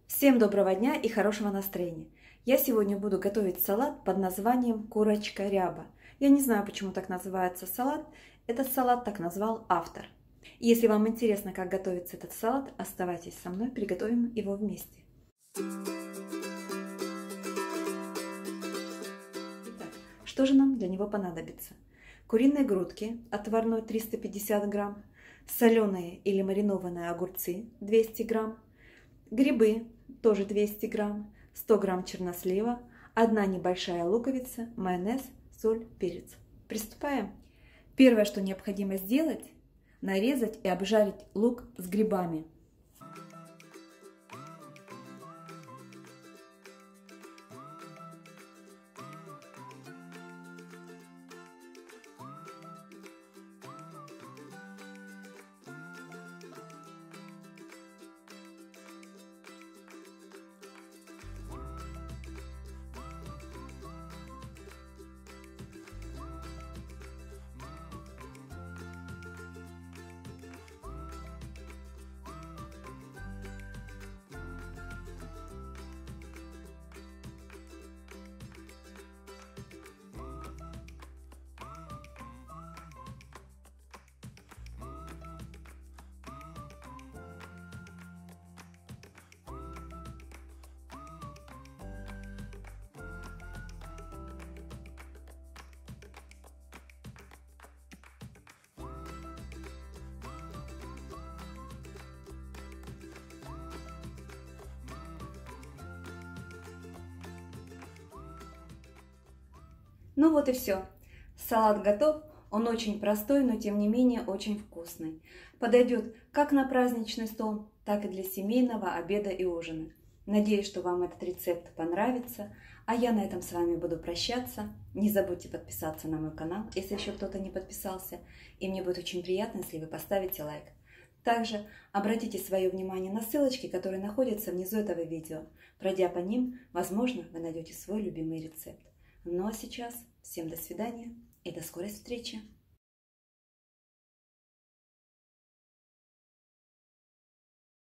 Всем доброго дня и хорошего настроения! Я сегодня буду готовить салат под названием курочка ряба. Я не знаю, почему так называется салат. Этот салат так назвал автор. Если вам интересно, как готовится этот салат, оставайтесь со мной, приготовим его вместе. Итак, что же нам для него понадобится? Куриные грудки отварной 350 грамм, соленые или маринованные огурцы 200 грамм, грибы тоже 200 грамм, 100 грамм чернослива, 1 небольшая луковица, майонез, соль, перец. Приступаем. Первое, что необходимо сделать, нарезать и обжарить лук с грибами. Ну вот и все. Салат готов. Он очень простой, но тем не менее очень вкусный. Подойдет как на праздничный стол, так и для семейного обеда и ужина. Надеюсь, что вам этот рецепт понравится. А я на этом с вами буду прощаться. Не забудьте подписаться на мой канал, если еще кто-то не подписался. И мне будет очень приятно, если вы поставите лайк. Также обратите свое внимание на ссылочки, которые находятся внизу этого видео. Пройдя по ним, возможно, вы найдете свой любимый рецепт. Ну а сейчас всем до свидания и до скорой встречи!